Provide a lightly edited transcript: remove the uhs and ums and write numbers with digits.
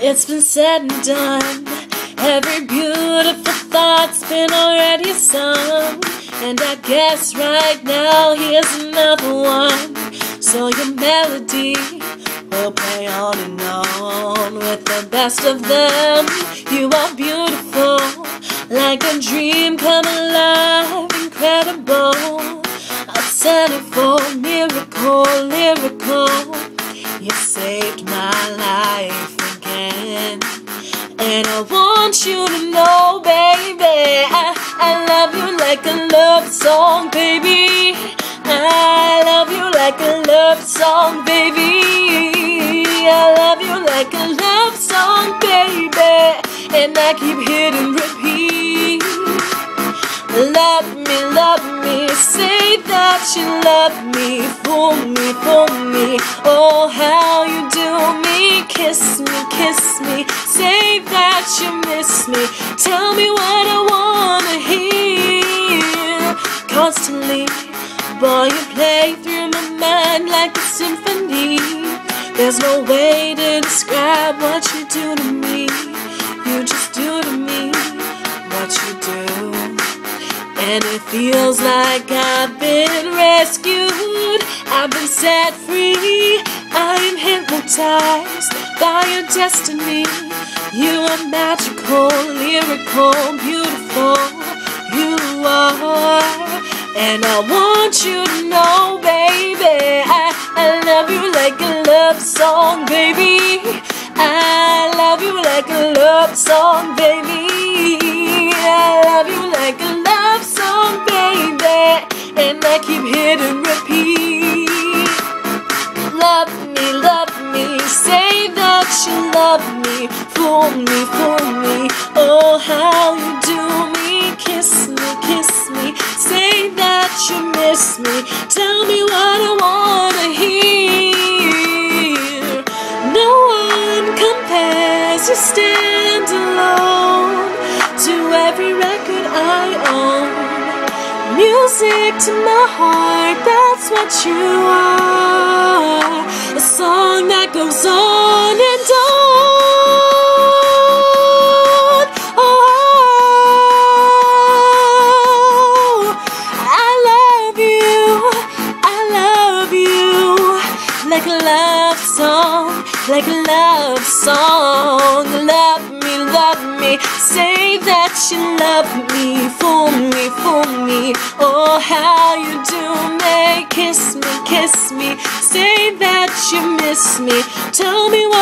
It's been said and done. Every beautiful thought's been already sung. And I guess right now here's another one. So your melody will play on and on with the best of them. You are beautiful, like a dream come alive, incredible. A centerfold miracle, lyrical. You saved my life again. And I want you to know, baby, I love you like a love song, baby. I love you like a love song, baby. I love you like a love song, baby. And I keep hitting repeat. Love me, say that you love me. Fool me, oh how you do me. Kiss me, say that you miss me. Tell me what I wanna hear. Constantly, boy, you play through my mind like a symphony. There's no way to describe what you do to me. You just do to me what you do. And it feels like I've been rescued, I've been set free. I'm hypnotized by your destiny. You are magical, lyrical, beautiful. You are. And I want you to know, baby, I love you like a love song, baby. I love you like a love song, baby. I love you like a love song, baby. And I keep hitting repeat. Love me, say that you love me. Fool me, oh how you do me. Kiss me, say that you miss me. Tell me what I wanna hear. No one compares, you stand alone to every record I own. Music to my heart, that's what you are. A song that goes on and on. Oh, I love you like a love song, like a love song. Love me, say that you love me. Fool me, oh how you do me. Kiss me, say that you miss me. Tell me